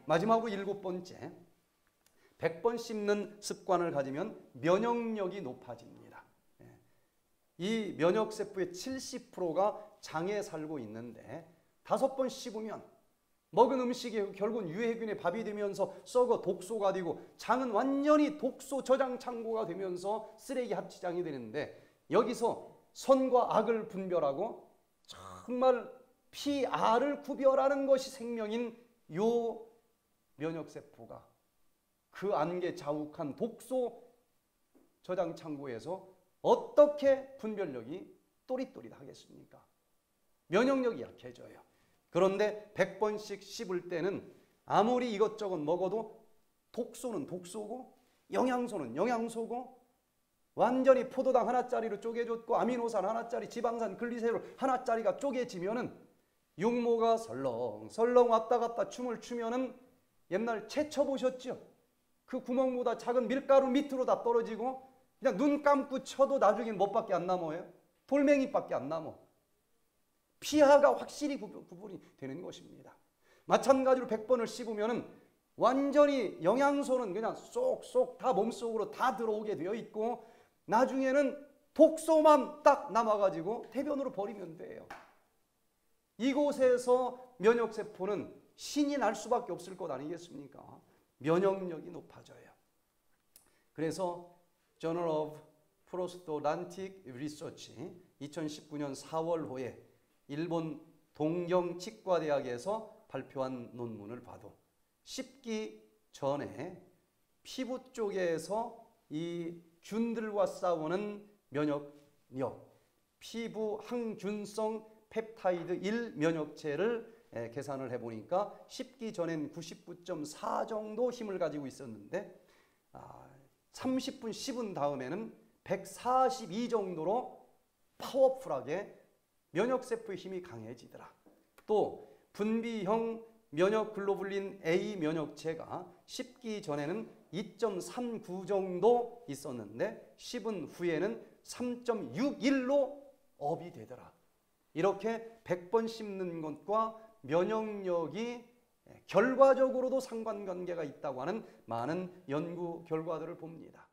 마지막으로 7번째, 100번 씹는 습관을 가지면 면역력이 높아집니다. 이 면역세포의 70%가 장에 살고 있는데 5번 씹으면 먹은 음식이 결국은 유해균의 밥이 되면서 썩어 독소가 되고 장은 완전히 독소 저장 창고가 되면서 쓰레기 합치장이 되는데, 여기서 선과 악을 분별하고 정말 PR을 구별하는 것이 생명인 요 면역세포가 그 안개 자욱한 독소 저장 창고에서 어떻게 분별력이 또릿또릿하겠습니까? 면역력이 약해져요. 그런데 100번씩 씹을 때는 아무리 이것저것 먹어도 독소는 독소고 영양소는 영양소고, 완전히 포도당 하나짜리로 쪼개졌고 아미노산 하나짜리, 지방산, 글리세롤 하나짜리가 쪼개지면은 육모가 설렁설렁 왔다 갔다 춤을 추면은 옛날 채 쳐보셨죠? 그 구멍보다 작은 밀가루 밑으로 다 떨어지고 그냥 눈 감고 쳐도 나중엔 뭐밖에 안 남아요? 돌멩이밖에 안 남아. 피하가 확실히 구분이 되는 것입니다. 마찬가지로 100번을 씹으면은 완전히 영양소는 그냥 쏙쏙 다 몸속으로 다 들어오게 되어 있고, 나중에는 독소만 딱 남아가지고 대변으로 버리면 돼요. 이곳에서 면역세포는 신이 날 수밖에 없을 것 아니겠습니까? 면역력이 높아져요. 그래서 Journal of Prosthodontic Research 2019년 4월호에 일본 동경치과대학에서 발표한 논문을 봐도 씹기 전에 피부 쪽에서 이 균들과 싸우는 면역력, 피부 항균성 펩타이드 1 면역체를 계산을 해보니까 씹기 전엔 99.4 정도 힘을 가지고 있었는데 30분 씹은 다음에는 142 정도로 파워풀하게 면역세포의 힘이 강해지더라. 또 분비형 면역글로불린 A 면역체가 씹기 전에는 2.39 정도 있었는데 씹은 후에는 3.61로 업이 되더라. 이렇게 100번 씹는 것과 면역력이 결과적으로도 상관관계가 있다고 하는 많은 연구 결과들을 봅니다.